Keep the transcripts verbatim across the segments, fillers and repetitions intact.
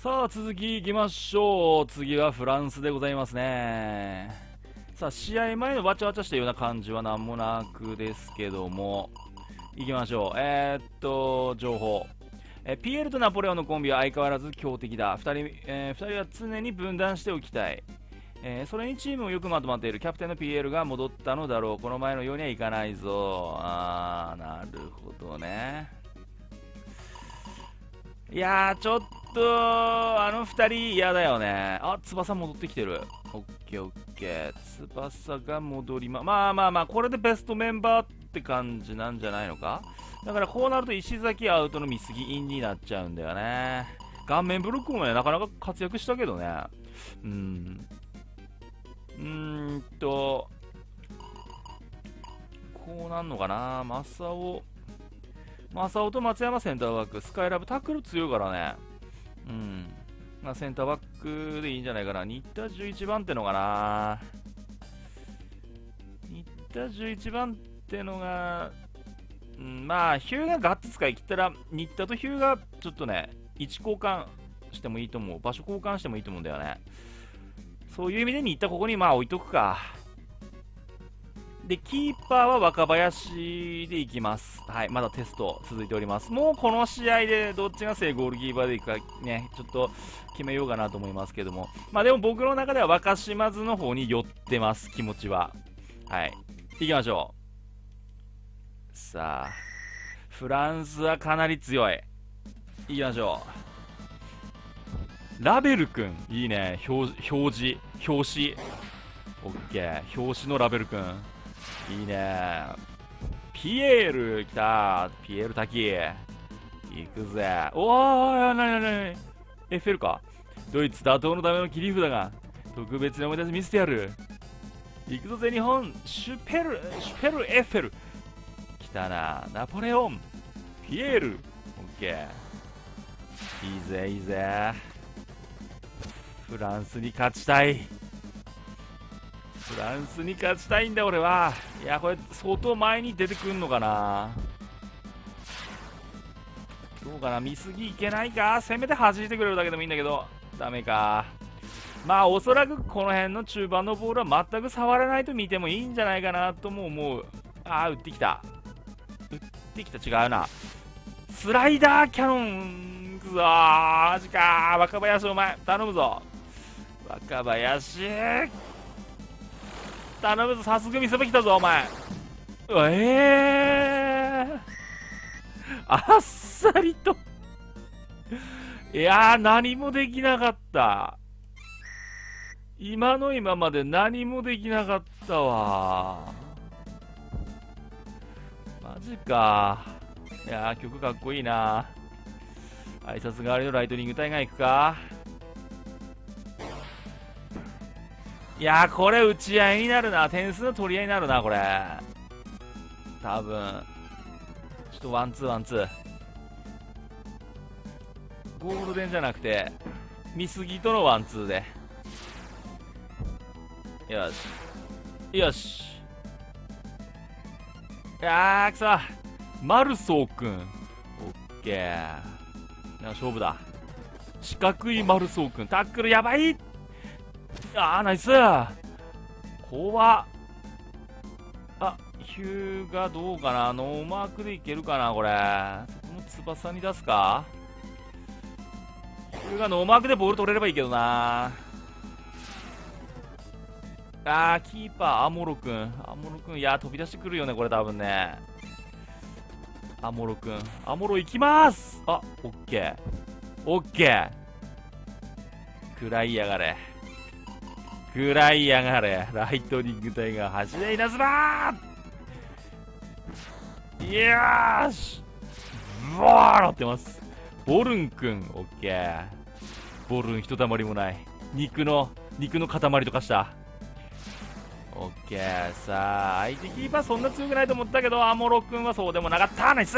さあ続きいきましょう。次はフランスでございますね。さあ試合前のわちゃわちゃしたような感じはなんもなくですけども、いきましょう。えー、っと情報、えピエールとナポレオンのコンビは相変わらず強敵だ。ふたり、えー、ふたりは常に分断しておきたい。えー、それにチームをよくまとまっているキャプテンの ピーエル が戻ったのだろう。この前のようにはいかないぞ。あー、なるほどね。いやー、ちょっとあのふたり嫌だよね。あ、翼戻ってきてる。オッケーオッケー。翼が戻りま、まあまあまあ、これでベストメンバーって感じなんじゃないのか。だからこうなると石崎アウトの見過ぎインになっちゃうんだよね。顔面ブロックもね、なかなか活躍したけどね。うん。うーんと、こうなんのかな。マサオ。マサオと松山センターバック。スカイラブタックル強いからね。うん。まあ、センターバックでいいんじゃないかな。新田じゅういちばんってのかな。新田じゅういちばんってのが、うん、まあ、ヒューがガッツ使い切ったら、新田とヒューがちょっとね、位置交換してもいいと思う。場所交換してもいいと思うんだよね。そういう意味で新田ここにまあ置いとくか。で、キーパーは若林でいきます。はい、まだテスト続いております。もうこの試合でどっちが正ゴールキーパーでいくかね、ちょっと決めようかなと思いますけども。まあでも僕の中では若島津の方に寄ってます、気持ちは。はい。行きましょう。さあ、フランスはかなり強い。行きましょう。ラベル君、いいね。表、表示、表紙。オッケー。表紙のラベル君。いいね。ピエール来た。ピエール滝行くぜ。おー、なになになに、エッフェルか。ドイツ打倒のための切り札が特別な思い出し見せてやる。行くぞぜ日本。シュペルシュペルエッフェル来たな。ナポレオンピエール。オッケー。いいぜいいぜ。フランスに勝ちたい。フランスに勝ちたいんだ俺は。いや、これ相当前に出てくんのかな。どうかな。見すぎいけないか。せめて弾いてくれるだけでもいいんだけどダメか。まあおそらくこの辺の中盤のボールは全く触らないと見てもいいんじゃないかなとも思う。ああ、打ってきた打ってきた。違うな。スライダーキャノン。くそー、マジかー。若林お前頼むぞ。若林頼むぞ。さすが見せ場来たぞお前。えー、あっさりといやー、何もできなかった。今の今まで何もできなかったわ。マジか。いやー、曲かっこいいな。挨拶代わりのライトニング隊が行くか。いやー、これ打ち合いになるな。点数の取り合いになるなこれ。多分ちょっとワンツーワンツー。ゴールデンじゃなくて見すぎとのワンツーで。よしよし。いやー、くそ。マルソーくん。オッケー。勝負だ。四角いマルソーくん。タックルやばい。あー、ナイス。怖っ。あ、ヒューがどうかな。ノーマークでいけるかなこれ。そこも翼に出すか。ヒューがノーマークでボール取れればいいけどな。あー、キーパーアモロくん。アモロくん、いやー、飛び出してくるよねこれ多分ね。アモロくん、アモロ行きます。あ、オッケーオッケー。食らいやがれ食らいやがれ。ライトニング隊が走れ稲妻。よーし、ブワー乗ってます。ボルンくん、オッケー。ボルンひとたまりもない。肉の肉の塊とかした。オッケー。さあ相手キーパーそんな強くないと思ったけど、アモロくんはそうでもなかった。ナイス。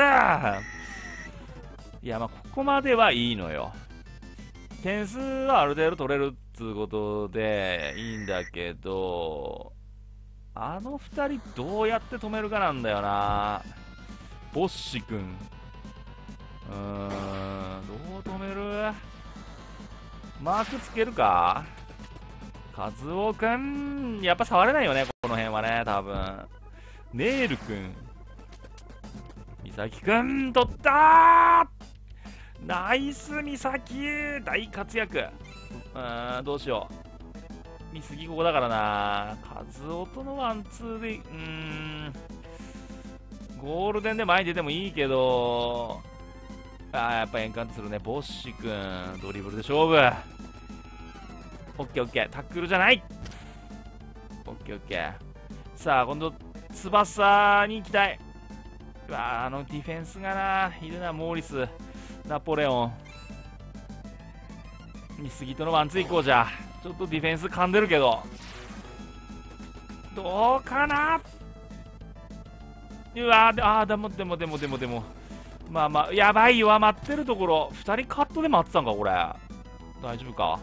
いや、まあここまではいいのよ。点数はある程度取れるっつうことでいいんだけど、あのふたりどうやって止めるかなんだよな。ボッシ君、うーん、どう止める。 マークつけるか。カズオくん、やっぱ触れないよね、この辺はね、多分。ネールくん。ミサキくん、取ったー。ナイスミサキ、大活躍。うーん、どうしよう。見過ぎここだからな。カズオとのワンツーで、うーん。ゴールデンで前に出てもいいけど、あー、やっぱエンカントするね。ボッシュくん、ドリブルで勝負。オッケーオッケー、タックルじゃない。オッケーオッケー。さあ、今度、翼に行きたい。うわー、あのディフェンスがな、いるな、モーリス、ナポレオン。見過ぎとのワンツー行こうじゃ。ちょっとディフェンス噛んでるけど。どうかな。うわー、あー、でもでもでもでもでも。まあまあ、やばいよ、待ってるところ。ふたりカットで待ってたんか、これ。大丈夫か。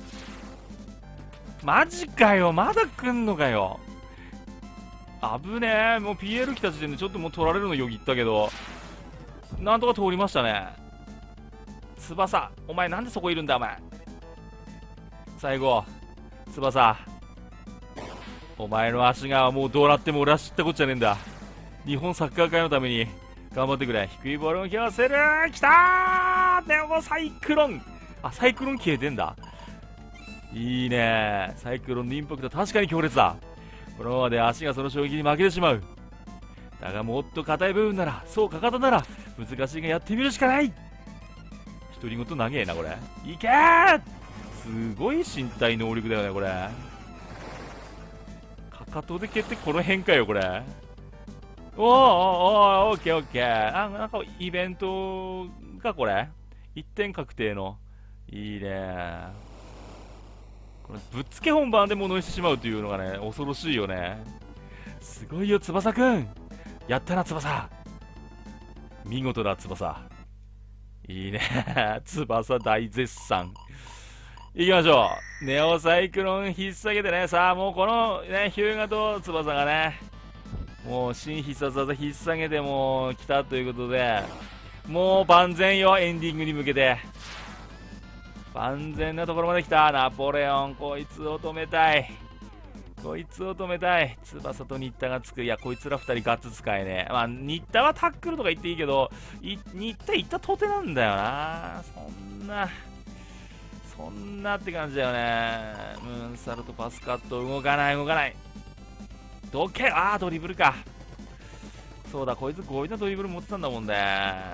マジかよ、まだ来んのかよ。危ねえ、もう ピーエル 来た時点でちょっともう取られるのよぎったけど、なんとか通りましたね。翼、お前なんでそこいるんだ、お前。最後、翼。お前の足がもうどうなっても俺は知ったこっちゃねえんだ。日本サッカー界のために頑張ってくれ。低いボールを切らせる。きたー。でもサイクロン。あ、サイクロン消えてんだ。いいね。サイクロンのインパクト確かに強烈だ。このままで足がその衝撃に負けてしまう。だがもっと硬い部分なら、そうかかとなら難しいがやってみるしかない。独り言長えなこれ。いけー。すごい身体能力だよねこれ。かかとで蹴ってこの辺かよこれ。おーおーおー、オッケーオッケー。あ、なんかイベントかこれ。いってん確定の。いいね。これぶっつけ本番で物にしてしまうというのがね、恐ろしいよね。すごいよ翼くん。やったな翼。見事だ翼。いいね。翼大絶賛。いきましょう。ネオサイクロン引っ提げてね。さあもうこのね、ヒューガと翼がね、もう新必殺技引っ提げても来たということで、もう万全よ、エンディングに向けて。万全なところまで来た。ナポレオン、こいつを止めたい。こいつを止めたい。翼と新田がつく。いや、こいつらふたりガッツ使えねえ。まあ、新田はタックルとか言っていいけど、い新田行ったとてなんだよな。そんな、そんなって感じだよね。ムーンサルト、パスカット、動かない、動かない。どけ、あー、ドリブルか。そうだ、こいつ強引なドリブル持ってたんだもんね。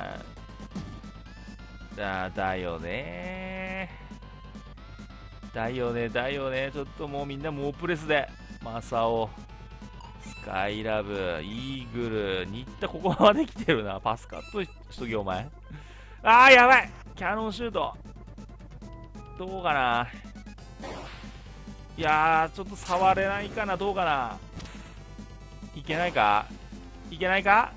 だ、だよねだよね、だよね。ちょっともうみんな猛プレスで。マサオ、スカイラブ、イーグル、新田ここまで来てるな。パスカットしとけ、お前。あー、やばい。キャノンシュート。どうかな。いやー、ちょっと触れないかな。どうかな。いけないかいけないか。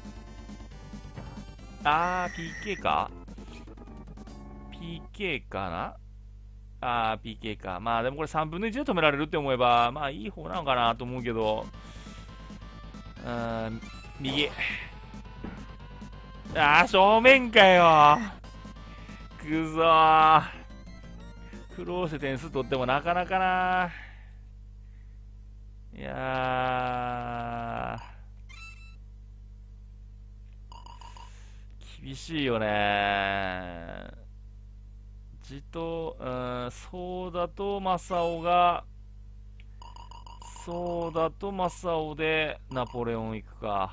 あー、ピーケー か ピーケー かな。あー、ピーケー か。まあでもこれさんぶんのいちで止められるって思えば、まあいい方なのかなと思うけど、うーん、右。あー、正面かよ。くそー。苦労して点数取ってもなかなかな。いやー、厳しいよね。じと、うん、そうだと正雄が、そうだと正雄でナポレオン行くか。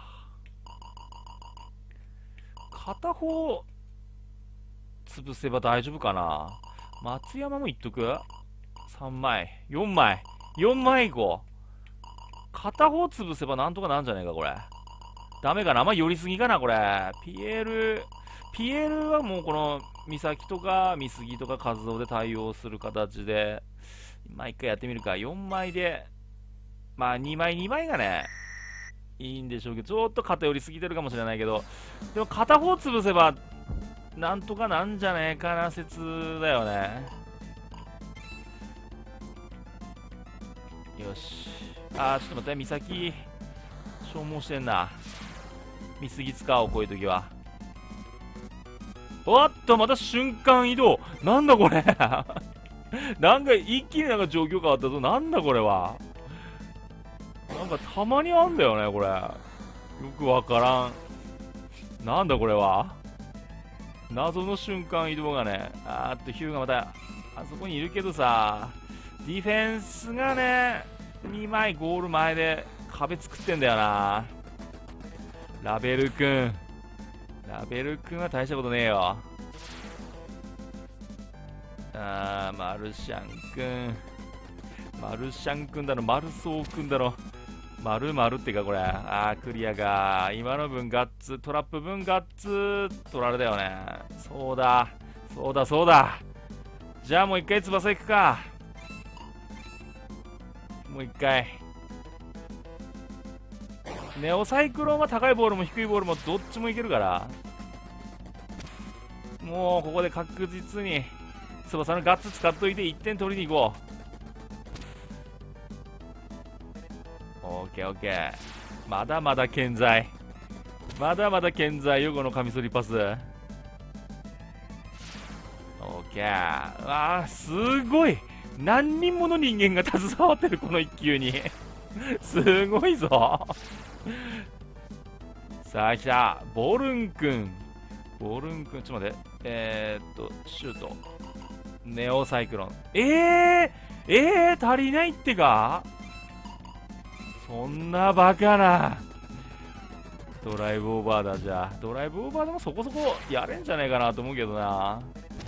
片方潰せば大丈夫かな。松山もいっとく ?さん 枚。よんまい。よんまいいこう。片方潰せばなんとかなんじゃねえか、これ。ダメかな。あんま寄りすぎかな、これ。ピエール、ピエールはもうこの、美咲とか、美杉とか、和夫で対応する形で、まあ一回やってみるか。よんまいで、まあにまい、にまいがね、いいんでしょうけど、ちょっと偏りすぎてるかもしれないけど、でも片方潰せば、なんとかなんじゃねえかな説だよね。よし。あー、ちょっと待って、美咲、消耗してんな。見過ぎ使おう、こういう時は。おっと、また瞬間移動。なんだこれ。 なんか一気になんか状況変わったぞ。なんだこれは。なんかたまにあんだよね、これ。よくわからん。なんだこれは。謎の瞬間移動がね。あーっと、ヒューがまた、あそこにいるけどさ、ディフェンスがね、にまいゴール前で壁作ってんだよな。ラベル君。ラベル君は大したことねえよ。あー、マルシャン君。マルシャン君だろ、マルソー君だろ。丸々ってかこれ。あー、クリアか。今の分ガッツ、トラップ分ガッツ、取られたよね。そうだ。そうだ、そうだ。じゃあもう一回翼行くか。もう一回。ネオサイクロンは高いボールも低いボールもどっちもいけるから。もうここで確実に翼のガッツ使っといていってん取りに行こう。オッケーオッケー。まだまだ健在。まだまだ健在よ、このカミソリパス。オッケー。あー、すごい。何人もの人間が携わってる、この一球に。すごいぞ。さあ来た。ボルン君。ボルン君、ちょっと待って。えー、っと、シュート。ネオサイクロン。えー、えー、足りないってか。そんなバカな。ドライブオーバーだ。じゃあドライブオーバーでもそこそこやれんじゃねえかなと思うけどな。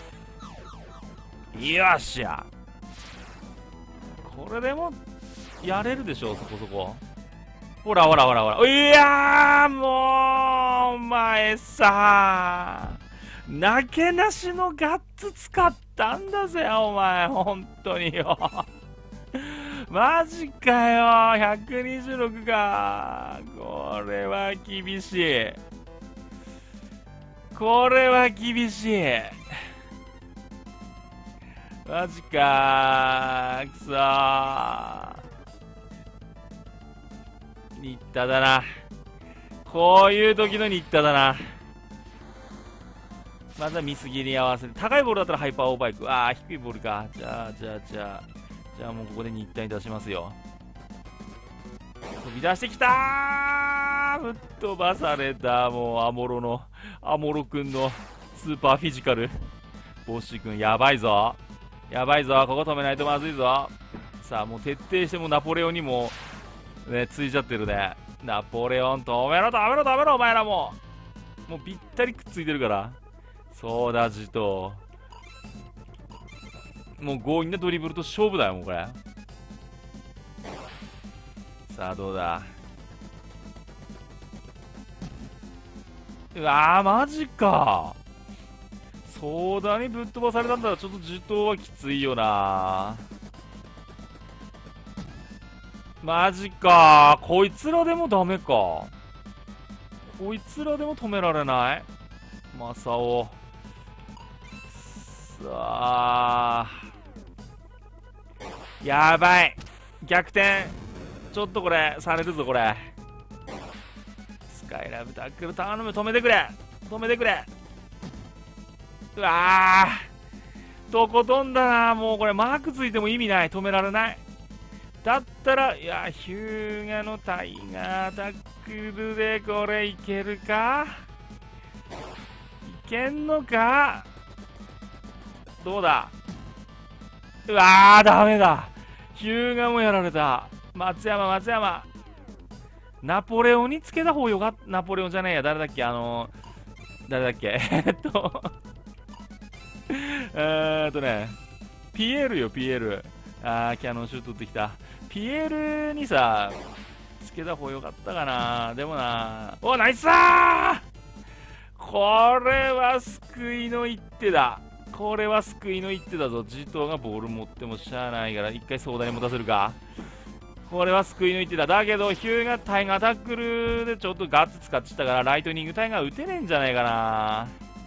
よっしゃ。これでもやれるでしょ、そこそこ。ほらほらほらほら。いやー、もうお前さ、なけなしのガッツ使ったんだぜお前、本当によ。マジかよ。ひゃくにじゅうろくか。これは厳しい。これは厳しい。マジかー。くそー。新田だな。こういう時の新田だな。まずは見過ぎに合わせる。高いボールだったらハイパーオーバーいく。ああ、低いボールか。じゃあ、じゃあ、じゃあ。じゃあもうここで新田に出しますよ。飛び出してきたー。ぶっ飛ばされた。もうアモロの、アモロくんのスーパーフィジカル。ボッシュくん、やばいぞ。やばいぞ。ここ止めないとまずいぞ。さあ、もう徹底してもナポレオンにも、ね、ついちゃってるね。ナポレオン、止めろ、止めろ、止めろ、お前らも。もうぴったりくっついてるから。そうだ、ジト。もう強引なドリブルと勝負だよ、もうこれ。さあ、どうだ。うわー、マジか。ソーダにぶっ飛ばされたんだら、ちょっとジトはきついよな。マジか。こいつらでもダメか。こいつらでも止められない。マサオ。さあ。やばい。逆転。ちょっとこれ、されるぞ、これ。スカイラブタックル頼む、止めてくれ。止めてくれ。うわー。とことんだな。もうこれ、マークついても意味ない。止められない。だったら、いや、ヒューガのタイガータックルでこれいけるかいけんのか。どうだ。うわー、ダメだ。ヒューガもやられた。松山、松山。ナポレオンにつけた方よかった。ナポレオンじゃねえや。誰だっけあのー、誰だっけえっと、えーっとね、ピエールよ、ピエール。あー、キャノンシュート打ってきた。ピエールにさ、つけた方よかったかな。でもな、お、ナイスー。これは救いの一手だ。これは救いの一手だぞ。ジトーがボール持ってもしゃあないから、一回相談に持たせるか。これは救いの一手だ。だけど、ヒューがタイガータックルでちょっとガッツ使っちゃったから、ライトニングタイガー打てねえんじゃないかな。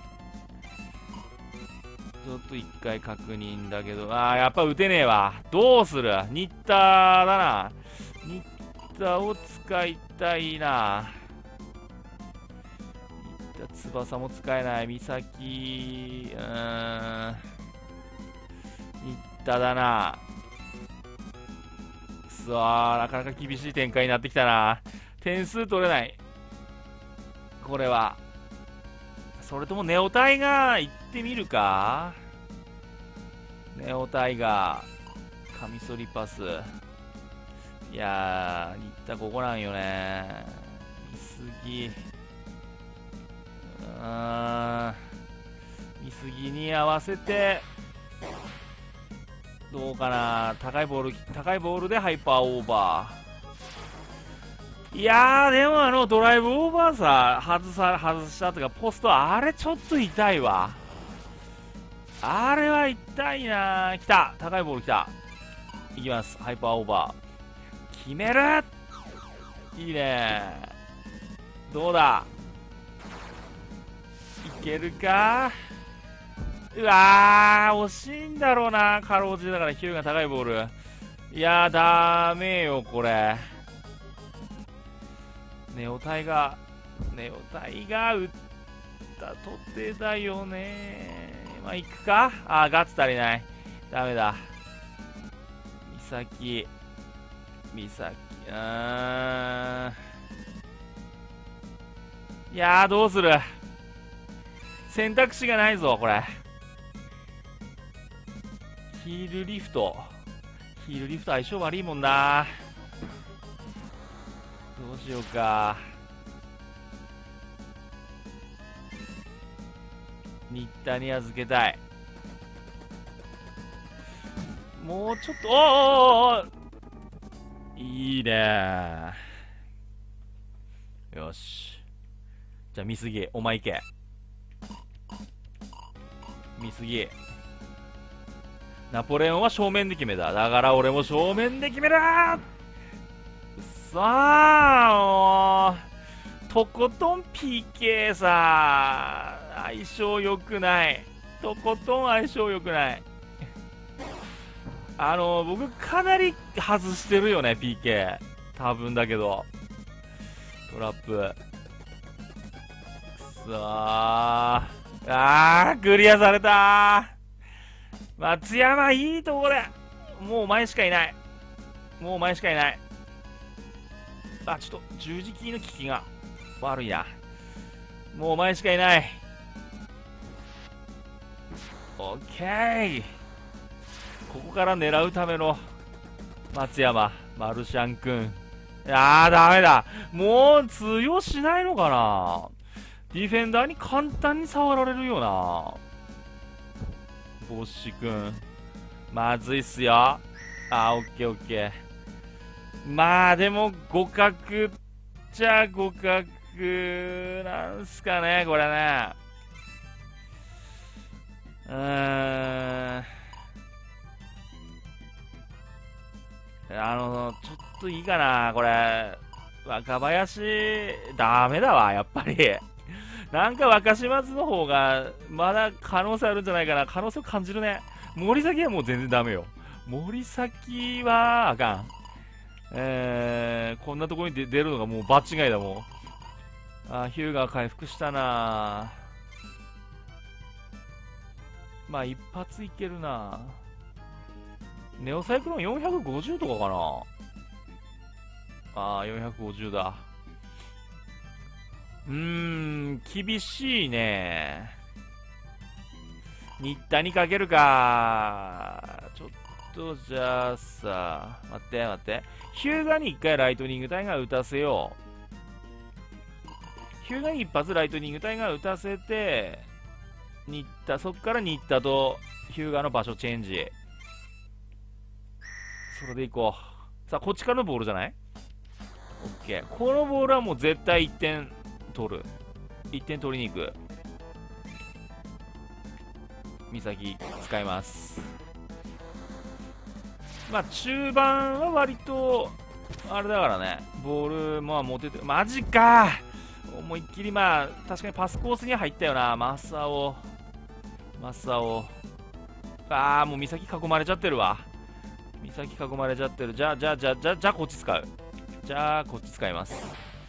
ちょっと一回確認だけど、あー、やっぱ打てねえわ。どうする。ニッターだな。ニッターを使いたいな。ニッター、翼も使えない。ミサキ、うーん。ニッ田だな。くそー、なかなか厳しい展開になってきたな。点数取れない。これは。それともネオタイガー行ってみるか。ネオタイガー。カミソリパス。いやー、新田ここなんよね。見すぎ。うーん。見すぎに合わせて、どうかな。高いボール、高いボールでハイパーオーバー。いやー、でもあのドライブオーバーさ、外さ、外したとか、ポスト、あれちょっと痛いわ。あれは痛いなー。来た。高いボール来た。いきます。ハイパーオーバー。決める。いいね。どうだ。いけるか。うわー、惜しいんだろうな。かろうじてだから、ヒューが高いボール。いやー、ダメよ、これ。ネオタイガー、ネオタイガー打ったとてだよね。まあ、いくか。あー、ガッツ足りない。ダメだ。ミサキ。ミサキ。うーん。いやー、どうする。選択肢がないぞ、これ。ヒールリフト。ヒールリフト相性悪いもんな。どうしようか。新田に預けたい。もうちょっと、おーおーおーいいね。よし。じゃあ、見すぎ。お前行け。見すぎ。ナポレオンは正面で決めた。だから俺も正面で決める。さあ、もう、とことん ピーケー さ、相性良くない。とことん相性良くない。あの、僕かなり外してるよね、ピーケー。多分だけど。トラップ。くそー。あー、クリアされたー。松山、いいところ。もうお前しかいない。もうお前しかいない。あ、ちょっと十字キーの効きが悪いな。もうお前しかいない。オッケー。ここから狙うための松山、マルシャン君。あー、ダメだ。もう通用しないのかな。ディフェンダーに簡単に触られるよな。ボッシュ君。まずいっすよ。あー、オッケーオッケー。まあでも互角じゃ互角なんすかね、これね。うーん。あの、ちょっといいかな、これ。若林、ダメだわ、やっぱり。なんか若島津の方が、まだ可能性あるんじゃないかな。可能性を感じるね。森崎はもう全然ダメよ。森崎は、あかん。えー、こんなところに出るのがもう場違いだもん。あ、ヒューが回復したな。まあ一発いけるな。ネオサイクロンよんひゃくごじゅうとかかな。ああ、よんひゃくごじゅうだ。うーん、厳しいね。新田にかけるか。ちょっと、じゃあさ、待って待って。ヒューガに一回ライトニングタイガー打たせよう。ヒューガに一発ライトニングタイガー打たせて、新田、そっから新田とヒューガの場所チェンジ。それでいこう。さあ、こっちからのボールじゃない？ OK。このボールはもう絶対いってん取る。いってん取りに行く。美咲、使います。まあ、中盤は割と、あれだからね、ボール、まあ、持てて、マジか思いっきり、まあ、確かにパスコースには入ったよな、マサオ。マサオ。あー、もう美咲囲まれちゃってるわ。美咲囲まれちゃってる。じゃあ、じゃあ、じゃあ、じゃあ、じゃあ、こっち使う。じゃあ、こっち使います。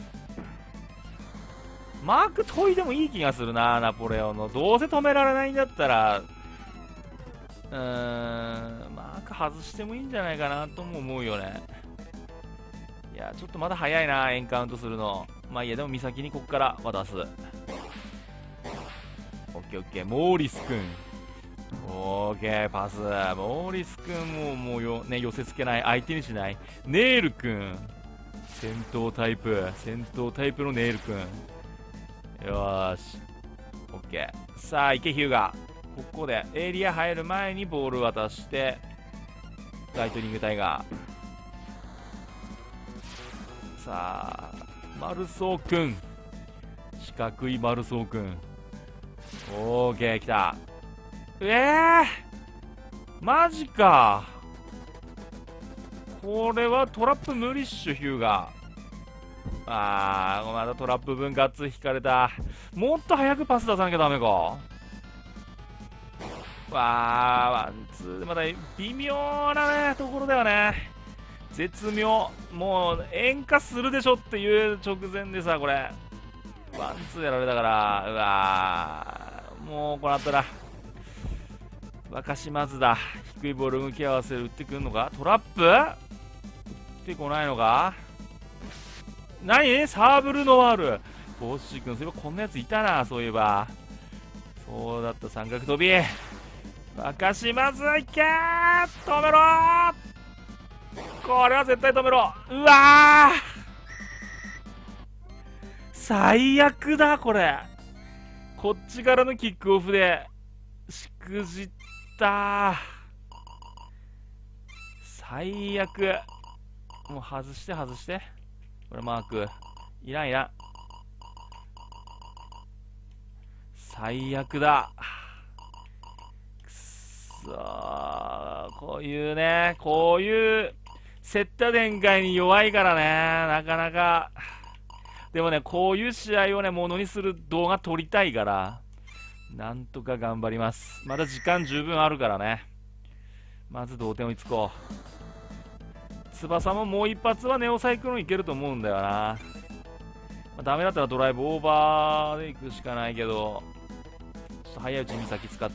マーク研いでもいい気がするな、ナポレオンの。どうせ止められないんだったら、 うーん、マーク外してもいいんじゃないかなとも思うよね。いや、ちょっとまだ早いな、エンカウントするの。まあいいや、でも美咲にこっから渡す。オッケーオッケー、モーリスくん。オーケー、パス。モーリスくんももうよ、ね、寄せつけない。相手にしない。ネールくん。戦闘タイプ。戦闘タイプのネールくん。よーし。オッケー。さあ、池ヒューガ。ここでエリア入る前にボール渡して、ライトニングタイガー。さあ、マルソーくん。四角いマルソーくん。オーケー、来た。えー、マジか。これはトラップ無理っしょ、ヒューガ。あー、まだトラップ分ガッツ引かれた。もっと早くパス出さなきゃダメか。わー、ワンツーでまだ微妙なねところだよね。絶妙。もう演歌するでしょっていう直前でさ、これワンツーやられたから、うわー、もうこうなったら若島津だ。低いボール向き合わせる。打ってくんのか。トラップ打ってこないのか。何サーブルノワール。ボッシー君、そういえばこんなやついたな。そういえばそうだった。三角飛び。若島津いけー、止めろー。これは絶対止めろ。うわー、最悪だこれ。こっちからのキックオフでしくじったー。最悪。もう外して外して。これマークいらんいらん。最悪だ。くそー、こういうね、こういう競った展開に弱いからね、なかなか。でもね、こういう試合をね、ものにする動画撮りたいから、なんとか頑張ります。まだ時間十分あるからね。まず同点追いつこう。翼ももう一発はネオサイクロンいけると思うんだよな。まあ、ダメだったらドライブオーバーで行くしかないけど、ちょっと早いうちに先使って。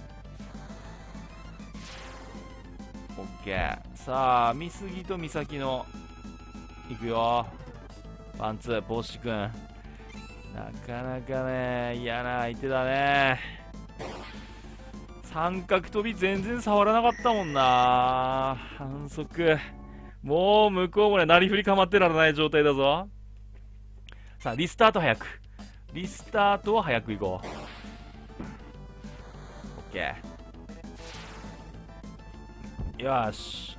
オッケー。さあ、美杉と美咲の行くよ。ワンツー、帽子くん。なかなかね、嫌な相手だね。三角飛び全然触らなかったもんな。反則。もう向こうもね、なりふり構ってられない状態だぞ。さあ、リスタート早く。リスタートを早く行こう。オッケー。よーし。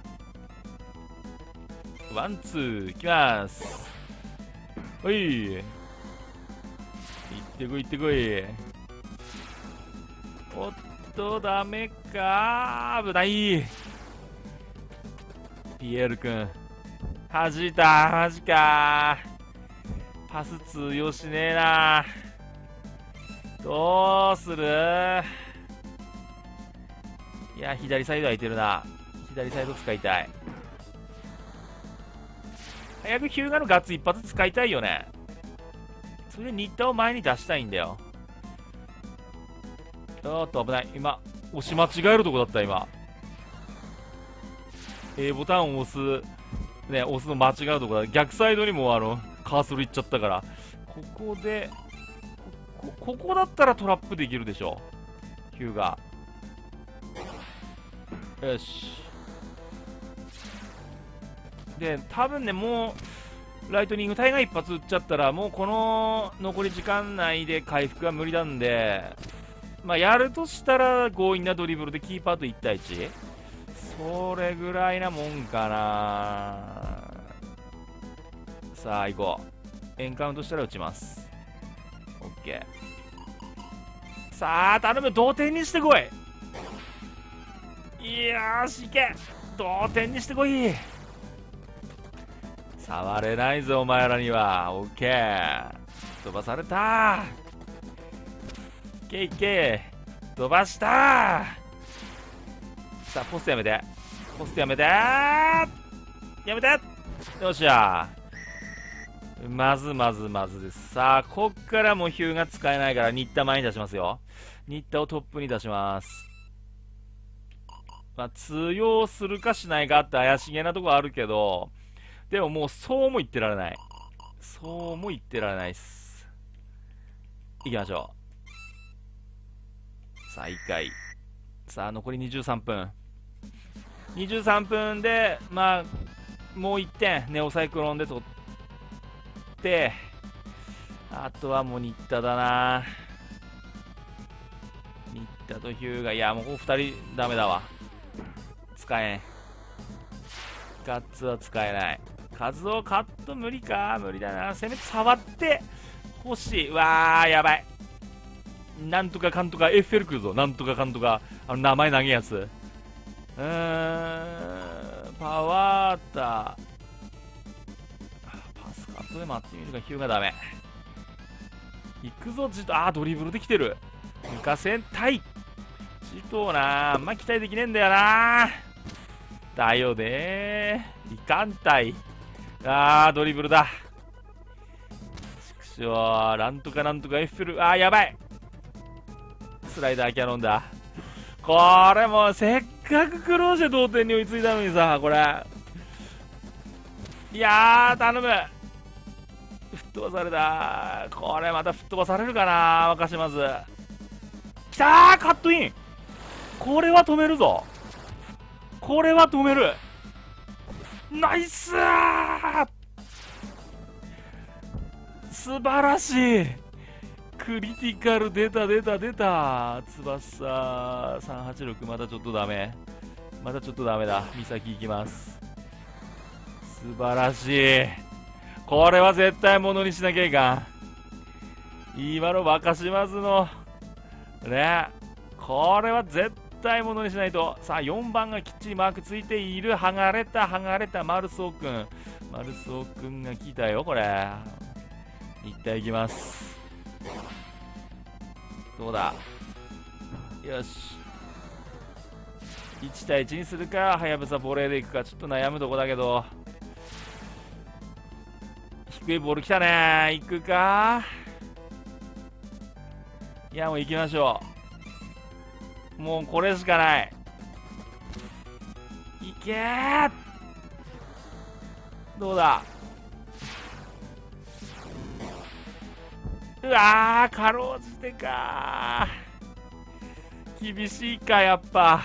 ワン、ツー、いきます。おい。行ってこい行ってこい。おっと、ダメかー。危ない。ピエール君弾いた。マジかー。パス通用しねえな。どうする。いや、左サイド空いてるな。左サイド使いたい。早くヒューガのガッツ一発使いたいよね。それで新田を前に出したいんだよ。おっと危ない。今押し間違えるとこだった。今 A ボタンを押すね、押すの間違うとこだ。逆サイドにもあのカーソルいっちゃったから、ここでこここだったらトラップできるでしょヒューガ。よし。で多分ね、もうライトニングタイガー一発撃っちゃったら、もうこの残り時間内で回復は無理なんで、まあやるとしたら強引なドリブルでキーパーといち対いち、それぐらいなもんかな。さあ行こう。エンカウントしたら撃ちます。オッケー。さあ頼む、同点にしてこい。よーし、いけ。同点にしてこい。触れないぞお前らには。オッケー。飛ばされた。いけいけ。飛ばした。さあポストやめて、ポストやめて、やめて。よっしゃ。まずまずまずです。さあこっからもうヒューが使えないから新田前に出しますよ。新田をトップに出します。 まあ、通用するかしないかって怪しげなとこあるけど、でももうそうも言ってられない。そうも言ってられないっす。行きましょう。さあ、いっかい。さあ、残りにじゅうさんぷん。にじゅうさんぷんで、まあ、もういってん、ネオサイクロンで取って、あとはもう新田だな。新田とヒューガ、いや、もうふたりダメだわ。使えん。ガッツは使えない。カズオカット無理か、無理だな。せめて触って欲しい。うわー、やばい。なんとかかんとかエッフェル来るぞ。なんとかかんとか、あの名前投げやつ。うーん、パワータ。パスカットで待ってみるか、ヒューがダメ。行くぞ、ジト。あー、ドリブルできてる。抜かせんたい。ジトーな、あんま期待できねえんだよな。だよねー。いかんたい。あー、ドリブルだ。ちくしょう、なんとかなんとかエッフェル。あー、やばい。スライダーキャノンだ。これもうせっかくクローシェ同点に追いついたのにさ、これ。いやー、頼む。吹っ飛ばされた。これまた吹っ飛ばされるかな、若島津。きたー、カットイン。これは止めるぞ。これは止める。ナイスー。素晴らしい。クリティカル出た出た出た。翼さんはちろく、まだちょっとダメ。まだちょっとダメだ。美咲行きます。素晴らしい。これは絶対ものにしなきゃいかん。今の若島津のね、これは絶対ものにしないと。さあよんばんがきっちりマークついている。剥がれた剥がれたマルソー君。マルソー君が来たよこれ。一体いきます。どうだ。よし、いちたいいちにするか、はやぶさボレーでいくか、ちょっと悩むとこだけど。低いボール来たね。いくか。いやもう行きましょう。もうこれしかない。いけー。どうだ。うわー、かろうじてかー。厳しいか、やっぱ。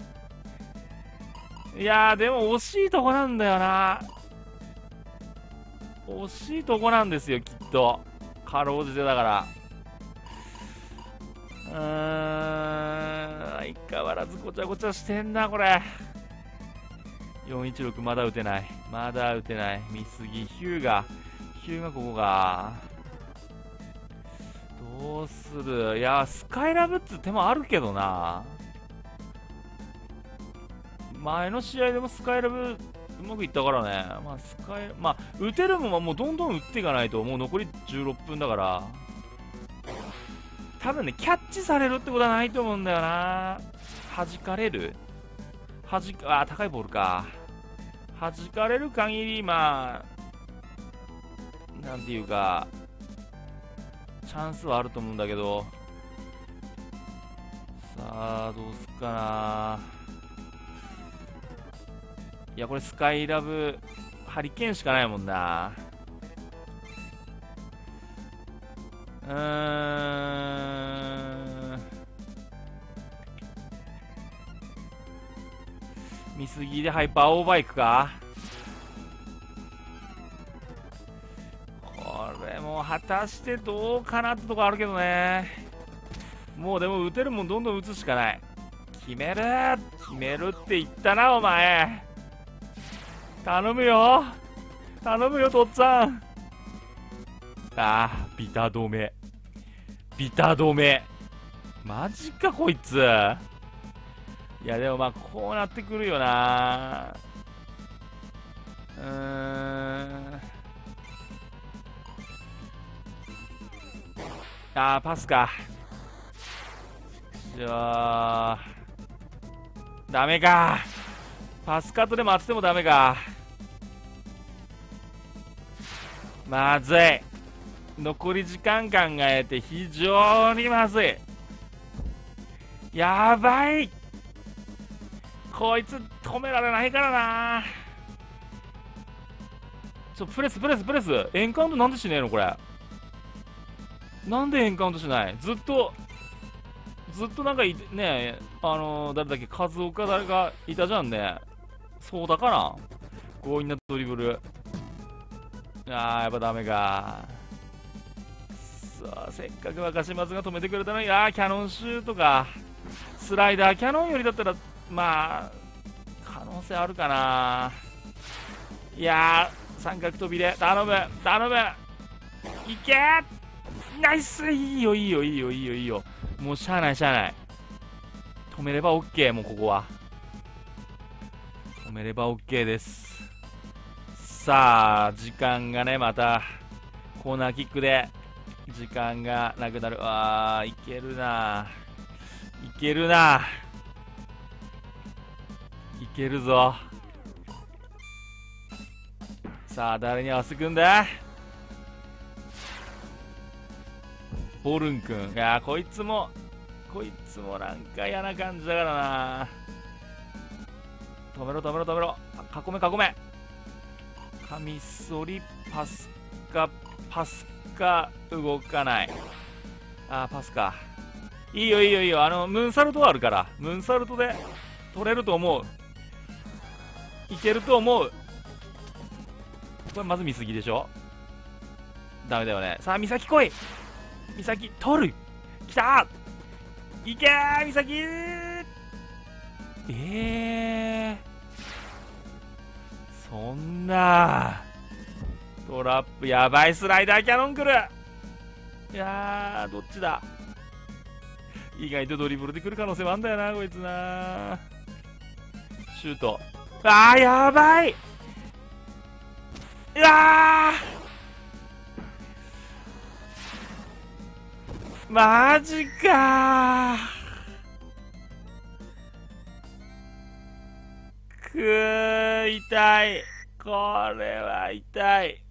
いやー、でも惜しいとこなんだよな。惜しいとこなんですよ、きっと。かろうじてだから。うーん、相変わらずごちゃごちゃしてんな、これ。よんいちろく、まだ打てない。まだ打てない。見すぎ。ヒューが、ヒューがここが。どうする。いや、スカイラブっつ手もあるけどな。前の試合でもスカイラブうまくいったからね。まあ、スカイ、まあ、打てるもんはもうどんどん打っていかないと、もう残りじゅうろっぷんだから。多分ね、キャッチされるってことはないと思うんだよな。弾かれる弾か、あ、高いボールか。弾かれる限り、まあ、なんていうか、チャンスはあると思うんだけど。さあ、どうすっかな。いや、これスカイラブ、ハリケーンしかないもんな。うーん。見すぎでハイパーオーバーいくか。これも果たしてどうかなってとこあるけどね。もうでも打てるもんどんどん打つしかない。決める決めるって言ったなお前。頼むよ頼むよとっつぁん。ああ、ビタ止めビタ止めマジかこいつ。いやでもまあこうなってくるよな。うーん、あーパスか。じゃあダメか。パスカットでも当ててもダメか。まずい。残り時間考えて非常にまずい。やばい。 こいつ止められないからな。ちょ、プレスプレスプレス。エンカウントなんでしねえのこれ。なんでエンカウントしない。ずっとずっとなんかいねえ、あのー、誰だっけ、和岡誰がいたじゃんね。そうだかな。強引なドリブル。あー、やっぱダメか。さあ、せっかく若島津が止めてくれたのに、あー、キャノンシュートか。スライダーキャノンよりだったら、まあ、可能性あるかな。いやー、三角飛びで、頼む、頼む。いけー、ナイス、いいよ、いいよ、いいよ、いいよ、いいよ。もうしゃあない、しゃあない。止めれば OK、もうここは。止めれば OK です。さあ、時間がね、また、コーナーキックで、時間がなくなる。あー、いけるな。いけるな。いけるぞ。さあ、誰に合わせてくんだ。ボルン君。いやー、こいつも、こいつもなんか嫌な感じだからな。止めろ、止めろ、止めろ。囲め、囲め。カミソリ、パスか、パスか、動かない。あー、パスか。いいよ、いいよ、いいよ。あの、ムーンサルトはあるから。ムーンサルトで取れると思う。いけると思う。これまず見すぎでしょ。ダメだよね。さあ、美咲来い。美咲、取る。きたー。いけー、美咲。えー。そんなトラップ、やばい。スライダーキャノン来る。いやー、どっちだ。意外とドリブルで来る可能性もあんだよな、こいつな。シュート。あー、やばい。うわー、マジかー。くー、痛い。これは痛い。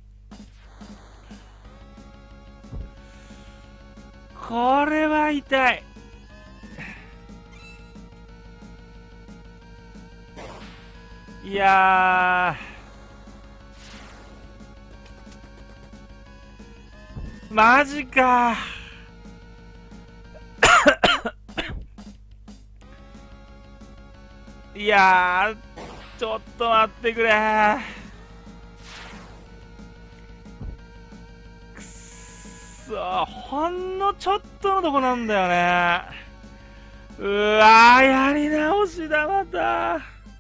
これは痛い。いやー、マジかー。いやー、ちょっと待ってくれー。くっそー、ほんのちょっとのとこなんだよね。うわー、やり直しだ、また。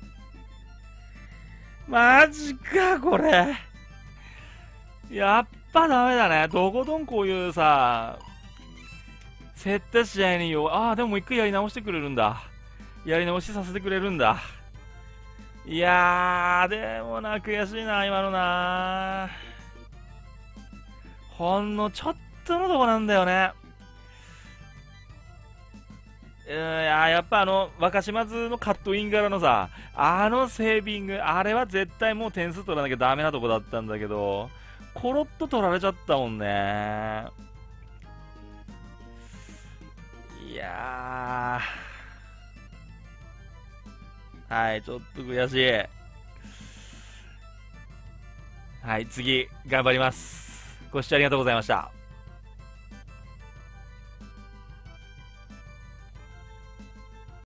マジか、これ。やっぱダメだね。どこどんこういうさ、競った試合によ、ああ、でももう一回やり直してくれるんだ。やり直しさせてくれるんだ。いやー、でもな、悔しいな、今のな。ほんのちょっとのとこなんだよね。いややっぱあの若島津のカットインからのさ、あのセービング、あれは絶対もう点数取らなきゃダメなとこだったんだけど、コロッと取られちゃったもんね。いやー、はい、ちょっと悔しい。はい、次頑張ります。ご視聴ありがとうございました。